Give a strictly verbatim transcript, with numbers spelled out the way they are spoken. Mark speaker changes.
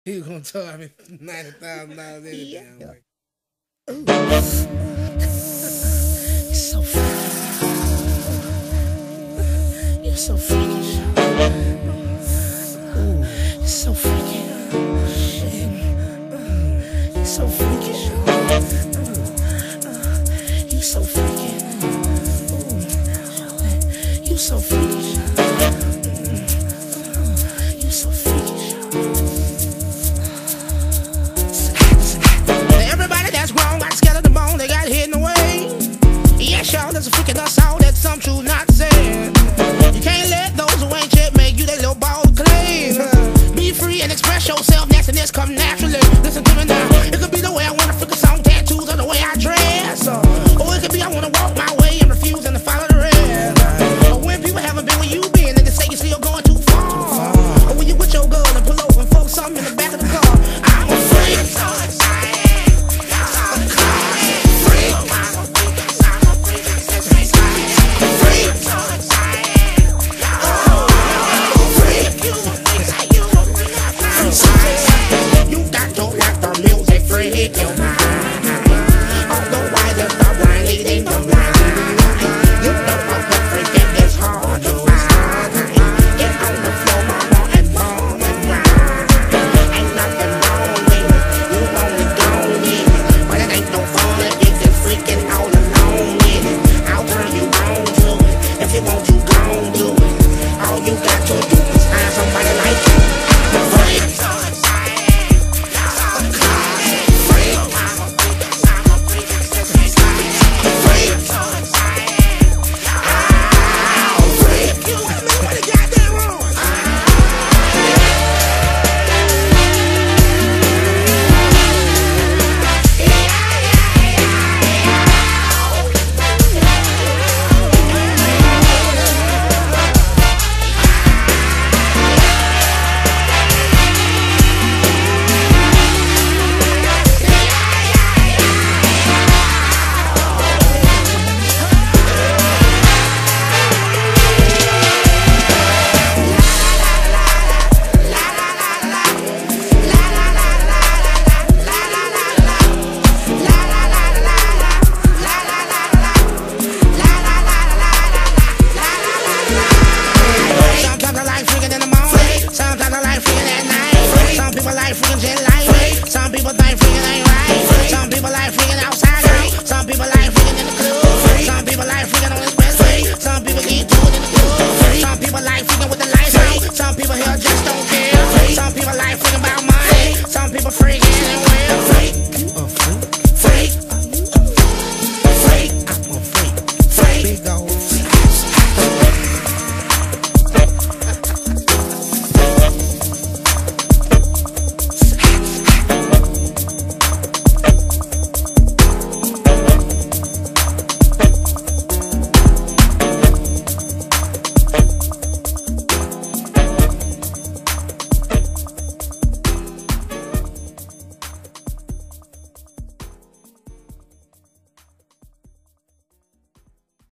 Speaker 1: He was gonna charge me ninety thousand dollars every
Speaker 2: Yeah.
Speaker 1: damn way.
Speaker 2: You're so freaky. You're so freaky. You're so freaky. You're so freaky. You're so freaky. You're so freaky. You're so freaky. Everybody that's wrong got scared of the bone, they got hit in the way. Yeah, sure, there's a freaking us all that some truth not saying. You can't let those who ain't shit make you that little ball of clay. Be free and express yourself, nastiness come naturally. Listen to me now, it could be the way I wanna freaking song, tattoos, or the way I dress. Or it could be I wanna walk my way and refusing to follow the rest. Or when people haven't been where you been and they say you still going too far. Or when you with your girl and pull over and fold something in the back of the car. I'm a freak, so excited. Some people think freaking ain't right. Some people like freaking outside out. Some people like freaking in the club. Some people like freaking on the expressway. Some people get to it in the club. Some people like freaking with the lights out. Some people here just don't care. Some people like freaking about money. Some people freaking.